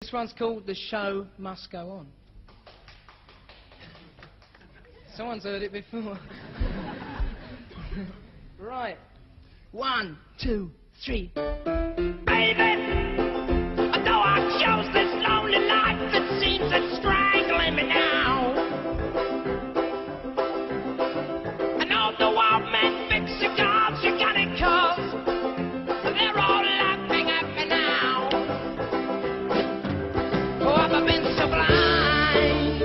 This one's called The Show Must Go On. Someone's heard it before. Right. 1, 2, 3. Baby, although I chose this lonely life, it seems it's strangling me now. And all the wild men big cigars you got in cars, they're all laughing at me now. Oh, I've been so blind,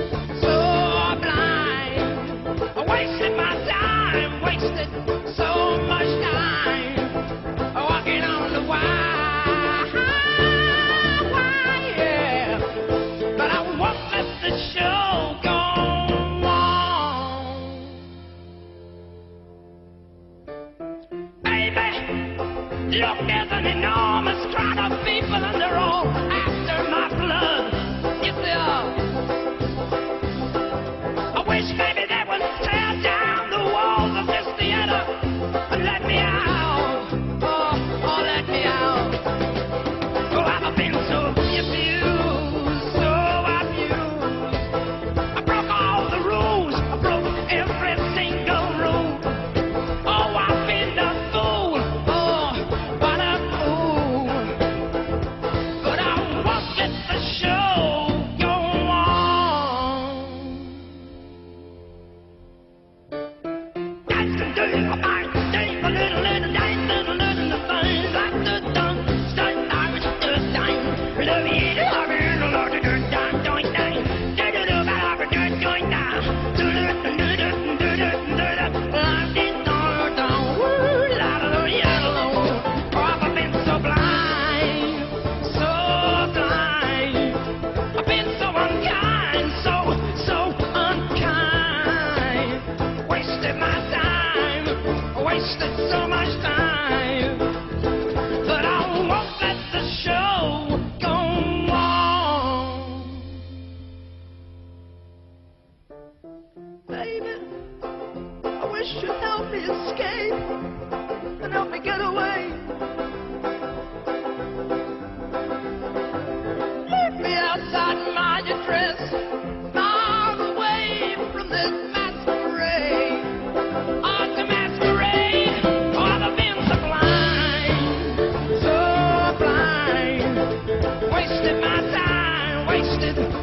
I wasted my time, wasted so much time, walking on the wire, yeah. But I won't let the show go on. Baby, look, there's an enormous crowd of people and they're all after my blood. Yes, they are. I wish maybe they would tear down the walls of this theater and let me out. Oh, let me out. Oh, I've been so abused, so abused. I broke all the rules, I broke every single rule. Oh, I've been a fool, oh, what a fool. But I won't let the show go on. Dance and do your mind, dance a little things like the dumb stuff I was just dying. Love you, love you, love you, doing time, doing time. Do do do, but I'm doing now. Do do do do do do do do. Life is all down, woo, la la la, yellow. Oh, I've been so blind, so blind. I've been so unkind, so unkind. Wasted my time, wasted so much time. But I won't let the show go on. Baby, I wish you'd help me escape and help me get away. Leave me outside my address, far away from this masquerade. Oh, the masquerade. Oh, I've been so blind, wasted my time, wasted